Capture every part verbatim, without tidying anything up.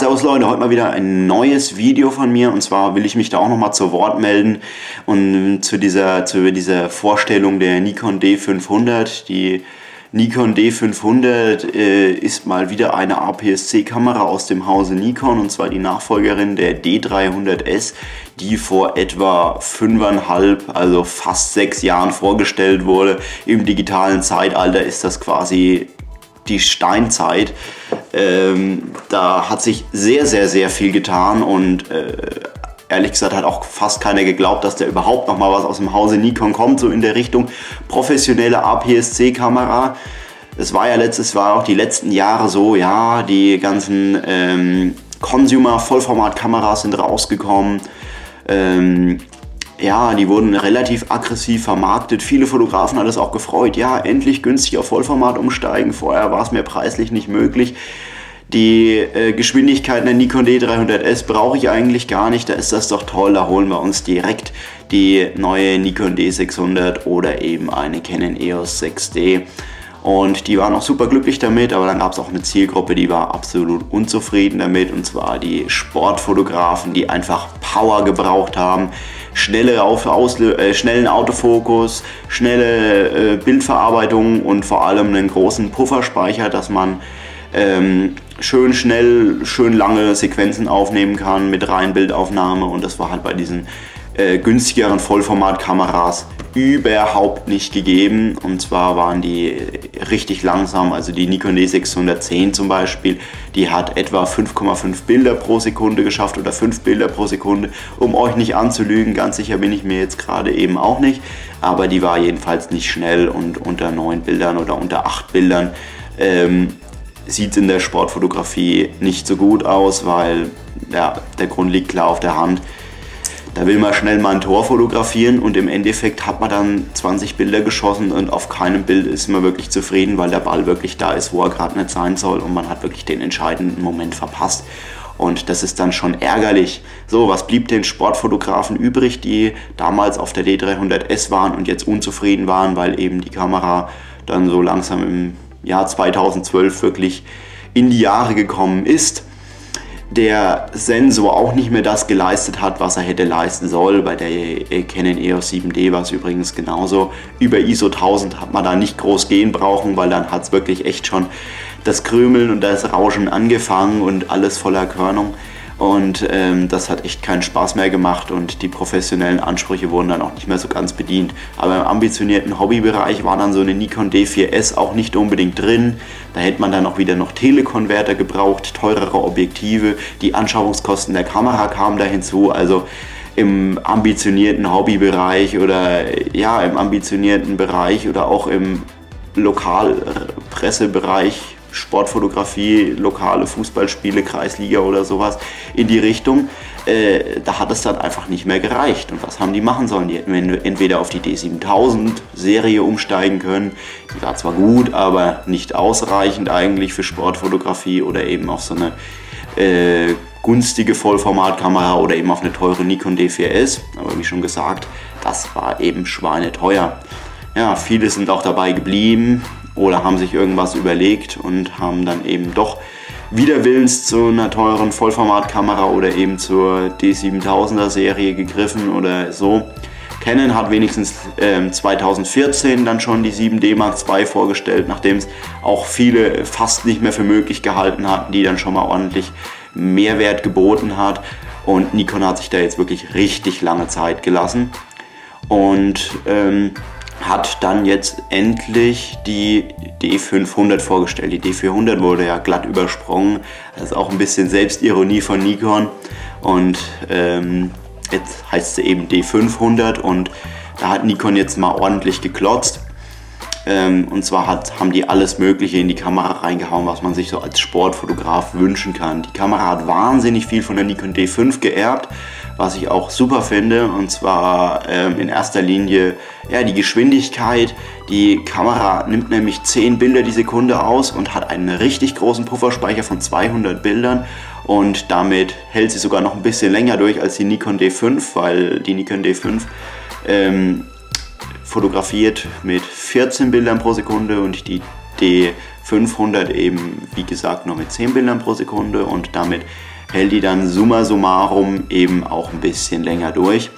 servus Leute, heute mal wieder ein neues Video von mir, und zwar will ich mich da auch nochmal zu Wort melden und zu dieser, zu dieser Vorstellung der Nikon D fünfhundert. Die Nikon D fünfhundert äh, ist mal wieder eine A P S C-Kamera aus dem Hause Nikon, und zwar die Nachfolgerin der D dreihundert S, die vor etwa fünfeinhalb, also fast sechs Jahren vorgestellt wurde. Im digitalen Zeitalter ist das quasi die Steinzeit. Ähm, da hat sich sehr, sehr, sehr viel getan, und äh, ehrlich gesagt hat auch fast keiner geglaubt, dass da überhaupt noch mal was aus dem Hause Nikon kommt, so in der Richtung professionelle A P S C-Kamera. Es war ja letztes, war auch die letzten Jahre so, ja, die ganzen ähm, Consumer-Vollformat-Kameras sind rausgekommen. Ähm, Ja, die wurden relativ aggressiv vermarktet. Viele Fotografen hat es auch gefreut. Ja, endlich günstig auf Vollformat umsteigen. Vorher war es mir preislich nicht möglich. Die äh, Geschwindigkeit der Nikon D dreihundert S brauche ich eigentlich gar nicht. Da ist das doch toll. Da holen wir uns direkt die neue Nikon D sechshundert oder eben eine Canon E O S sechs D. Und die waren auch super glücklich damit, aber dann gab es auch eine Zielgruppe, die war absolut unzufrieden damit, und zwar die Sportfotografen, die einfach Power gebraucht haben, schnelle auf, Auslö äh, schnellen Autofokus, schnelle äh, Bildverarbeitung und vor allem einen großen Pufferspeicher, dass man ähm, schön schnell, schön lange Sequenzen aufnehmen kann mit rein Bildaufnahme, und das war halt bei diesen äh, günstigeren Vollformatkameras überhaupt nicht gegeben. Und zwar waren die richtig langsam. Also die Nikon D sechshundertzehn zum Beispiel, die hat etwa fünf Komma fünf Bilder pro Sekunde geschafft oder fünf Bilder pro Sekunde. Um euch nicht anzulügen, ganz sicher bin ich mir jetzt gerade eben auch nicht, aber die war jedenfalls nicht schnell, und unter neun Bildern oder unter acht Bildern ähm, sieht es in der Sportfotografie nicht so gut aus, weil ja, der Grund liegt klar auf der Hand. Da will man schnell mal ein Tor fotografieren, und im Endeffekt hat man dann zwanzig Bilder geschossen und auf keinem Bild ist man wirklich zufrieden, weil der Ball wirklich da ist, wo er gerade nicht sein soll, und man hat wirklich den entscheidenden Moment verpasst. Und das ist dann schon ärgerlich. So, was blieb den Sportfotografen übrig, die damals auf der D dreihundert S waren und jetzt unzufrieden waren, weil eben die Kamera dann so langsam im Jahr zweitausendzwölf wirklich in die Jahre gekommen ist. Der Sensor auch nicht mehr das geleistet hat, was er hätte leisten sollen. Bei der Canon E O S sieben D war es übrigens genauso. Über I S O tausend hat man da nicht groß gehen brauchen, weil dann hat es wirklich echt schon das Krümeln und das Rauschen angefangen und alles voller Körnung. Und ähm, das hat echt keinen Spaß mehr gemacht, und die professionellen Ansprüche wurden dann auch nicht mehr so ganz bedient. Aber im ambitionierten Hobbybereich war dann so eine Nikon D vier S auch nicht unbedingt drin. Da hätte man dann auch wieder noch Telekonverter gebraucht, teurere Objektive, die Anschauungskosten der Kamera kamen da hinzu. Also im ambitionierten Hobbybereich oder ja, im ambitionierten Bereich oder auch im Lokalpressebereich, Sportfotografie, lokale Fußballspiele, Kreisliga oder sowas in die Richtung, äh, da hat es dann einfach nicht mehr gereicht. Und was haben die machen sollen? Die hätten entweder auf die D siebentausend Serie umsteigen können, die war zwar gut, aber nicht ausreichend eigentlich für Sportfotografie, oder eben auf so eine äh, günstige Vollformatkamera oder eben auf eine teure Nikon D vier S. Aber wie schon gesagt, das war eben schweineteuer. Ja, viele sind auch dabei geblieben oder haben sich irgendwas überlegt und haben dann eben doch widerwillens zu einer teuren Vollformatkamera oder eben zur D siebentausender Serie gegriffen oder so. Canon hat wenigstens äh, zweitausendvierzehn dann schon die sieben D Mark zwei vorgestellt, nachdem es auch viele fast nicht mehr für möglich gehalten hatten, die dann schon mal ordentlich Mehrwert geboten hat. Und Nikon hat sich da jetzt wirklich richtig lange Zeit gelassen und ähm, hat dann jetzt endlich die D fünfhundert vorgestellt. Die D vierhundert wurde ja glatt übersprungen. Das ist auch ein bisschen Selbstironie von Nikon. Und ähm, jetzt heißt sie eben D fünfhundert, und da hat Nikon jetzt mal ordentlich geklotzt. Ähm, und zwar hat, haben die alles Mögliche in die Kamera reingehauen, was man sich so als Sportfotograf wünschen kann. Die Kamera hat wahnsinnig viel von der Nikon D fünf geerbt, was ich auch super finde, und zwar ähm, in erster Linie ja, die Geschwindigkeit. Die Kamera nimmt nämlich zehn Bilder die Sekunde aus und hat einen richtig großen Pufferspeicher von zweihundert Bildern, und damit hält sie sogar noch ein bisschen länger durch als die Nikon D fünf, weil die Nikon D fünf ähm, fotografiert mit vierzehn Bildern pro Sekunde und die D fünfhundert eben, wie gesagt, nur mit zehn Bildern pro Sekunde und damit hält die dann summa summarum eben auch ein bisschen länger durch.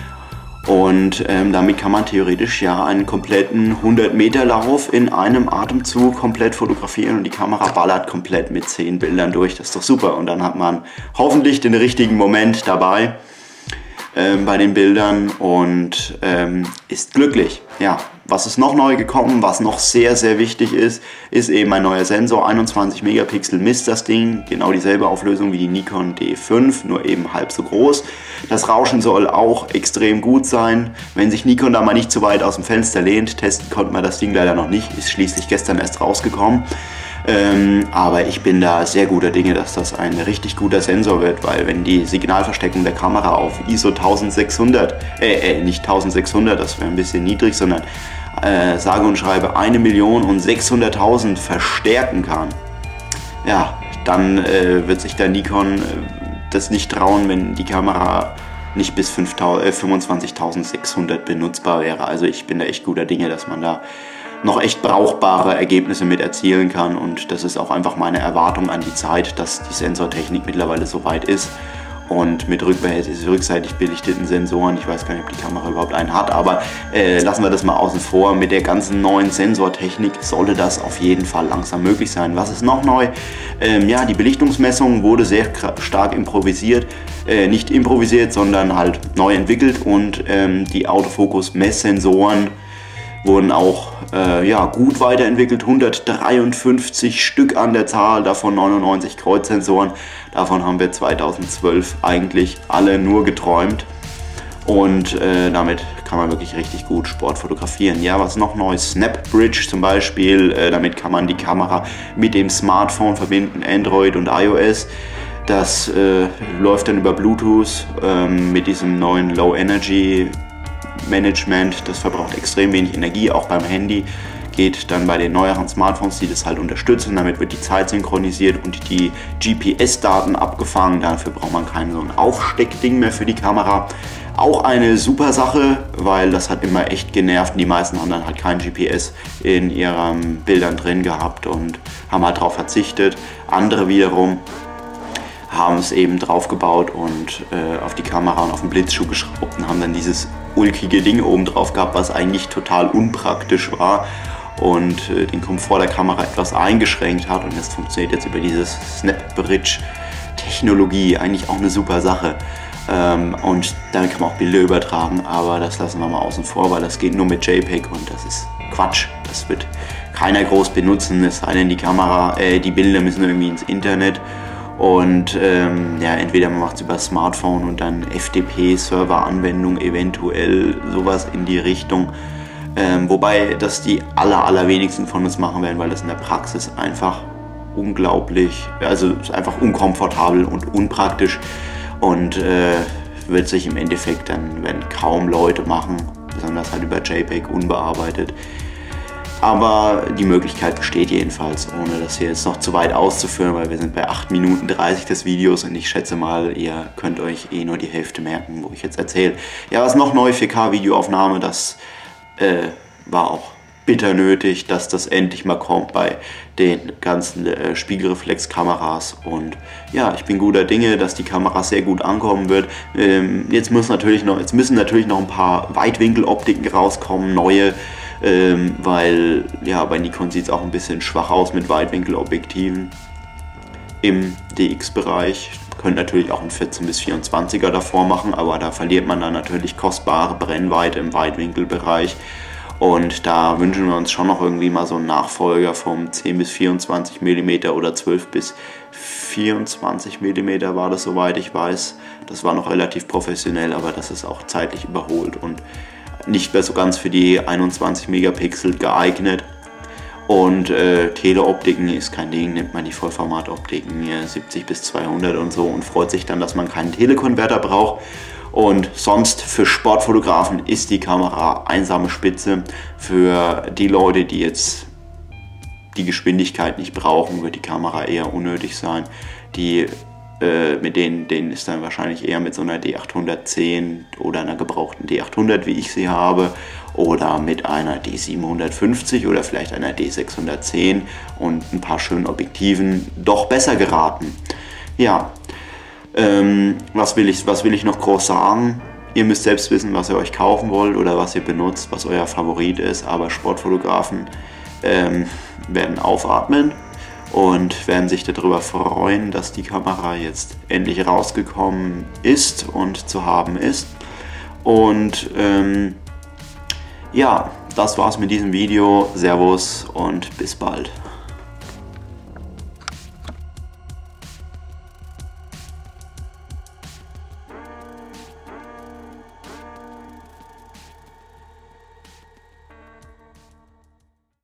Und ähm, damit kann man theoretisch ja einen kompletten hundert Meter Lauf in einem Atemzug komplett fotografieren und die Kamera ballert komplett mit zehn Bildern durch. Das ist doch super. Und dann hat man hoffentlich den richtigen Moment dabei ähm, bei den Bildern und ähm, ist glücklich. Ja, was ist noch neu gekommen, was noch sehr, sehr wichtig ist, ist eben ein neuer Sensor. einundzwanzig Megapixel misst das Ding, genau dieselbe Auflösung wie die Nikon D fünf, nur eben halb so groß. Das Rauschen soll auch extrem gut sein. Wenn sich Nikon da mal nicht zu weit aus dem Fenster lehnt, testen konnte man das Ding leider noch nicht, ist schließlich gestern erst rausgekommen. Ähm, aber ich bin da sehr guter Dinge, dass das ein richtig guter Sensor wird, weil wenn die Signalversteckung der Kamera auf I S O eintausendsechshundert, äh, äh nicht eintausendsechshundert, das wäre ein bisschen niedrig, sondern äh, sage und schreibe eine Million und sechshunderttausend verstärken kann, ja, dann äh, wird sich der Nikon äh, das nicht trauen, wenn die Kamera nicht bis fünfundzwanzigtausendsechshundert benutzbar wäre. Also ich bin da echt guter Dinge, dass man da noch echt brauchbare Ergebnisse mit erzielen kann und das ist auch einfach meine Erwartung an die Zeit, dass die Sensortechnik mittlerweile so weit ist und mit rückseitig belichteten Sensoren, ich weiß gar nicht, ob die Kamera überhaupt einen hat, aber äh, lassen wir das mal außen vor, mit der ganzen neuen Sensortechnik sollte das auf jeden Fall langsam möglich sein. Was ist noch neu? Ähm, ja, die Belichtungsmessung wurde sehr stark improvisiert, äh, nicht improvisiert, sondern halt neu entwickelt und ähm, die Autofokus-Messsensoren wurden auch äh, ja, gut weiterentwickelt, hundertdreiundfünfzig Stück an der Zahl, davon neunundneunzig Kreuzsensoren. Davon haben wir zweitausendzwölf eigentlich alle nur geträumt und äh, damit kann man wirklich richtig gut Sport fotografieren. Ja, was noch neu? SnapBridge zum Beispiel, äh, damit kann man die Kamera mit dem Smartphone verbinden, Android und iOS. Das äh, läuft dann über Bluetooth ähm, mit diesem neuen Low Energy Management, das verbraucht extrem wenig Energie, auch beim Handy, geht dann bei den neueren Smartphones, die das halt unterstützen, damit wird die Zeit synchronisiert und die G P S-Daten abgefangen, dafür braucht man kein so ein Aufsteckding mehr für die Kamera. Auch eine super Sache, weil das hat immer echt genervt, die meisten haben dann halt kein G P S in ihren Bildern drin gehabt und haben halt darauf verzichtet. Andere wiederum haben es eben drauf gebaut und äh, auf die Kamera und auf den Blitzschuh geschraubt und haben dann dieses ulkige Ding oben drauf gehabt, was eigentlich total unpraktisch war und äh, den Komfort der Kamera etwas eingeschränkt hat und das funktioniert jetzt über dieses SnapBridge-Technologie, eigentlich auch eine super Sache. Ähm, und damit kann man auch Bilder übertragen, aber das lassen wir mal außen vor, weil das geht nur mit JPEG und das ist Quatsch. Das wird keiner groß benutzen, es sei denn die Kamera, äh, die Bilder müssen irgendwie ins Internet. Und ähm, ja, entweder man macht es über Smartphone und dann F T P-Server-Anwendung, eventuell sowas in die Richtung. Ähm, wobei das die aller, allerwenigsten von uns machen werden, weil das in der Praxis einfach unglaublich, also ist einfach unkomfortabel und unpraktisch und äh, wird sich im Endeffekt dann, werden kaum Leute machen, besonders halt über JPEG unbearbeitet. Aber die Möglichkeit besteht jedenfalls, ohne das hier jetzt noch zu weit auszuführen, weil wir sind bei acht Minuten dreißig des Videos und ich schätze mal, ihr könnt euch eh nur die Hälfte merken, wo ich jetzt erzähle. Ja, was noch neu, vier K Videoaufnahme, das äh, war auch bitter nötig, dass das endlich mal kommt bei den ganzen äh, Spiegelreflexkameras und ja, ich bin guter Dinge, dass die Kamera sehr gut ankommen wird. Ähm, jetzt, muss natürlich noch, jetzt müssen natürlich noch ein paar Weitwinkeloptiken rauskommen, neue. Ähm, weil ja, bei Nikon sieht es auch ein bisschen schwach aus mit Weitwinkelobjektiven im D X-Bereich. Könnt natürlich auch einen vierzehn bis vierundzwanziger davor machen, aber da verliert man dann natürlich kostbare Brennweite im Weitwinkelbereich. Und da wünschen wir uns schon noch irgendwie mal so einen Nachfolger vom zehn bis vierundzwanzig Millimeter oder zwölf bis vierundzwanzig Millimeter war das, soweit ich weiß. Das war noch relativ professionell, aber das ist auch zeitlich überholt und nicht mehr so ganz für die einundzwanzig Megapixel geeignet. Und äh, Teleoptiken ist kein Ding, nimmt man die Vollformatoptiken ja, siebzig bis zweihundert und so und freut sich dann, dass man keinen Telekonverter braucht. Und sonst für Sportfotografen ist die Kamera einsame Spitze. Für die Leute, die jetzt die Geschwindigkeit nicht brauchen, wird die Kamera eher unnötig sein. Die äh, mit denen, denen ist dann wahrscheinlich eher mit so einer D achthundertzehn oder einer gebrauchten D achthundert, wie ich sie habe, oder mit einer D siebenhundertfünfzig oder vielleicht einer D sechshundertzehn und ein paar schönen Objektiven doch besser geraten. Ja, ähm, was will ich, was will ich noch groß sagen? Ihr müsst selbst wissen, was ihr euch kaufen wollt oder was ihr benutzt, was euer Favorit ist, aber Sportfotografen ähm, werden aufatmen und werden sich darüber freuen, dass die Kamera jetzt endlich rausgekommen ist und zu haben ist. Und ähm, ja, das war's mit diesem Video. Servus und bis bald.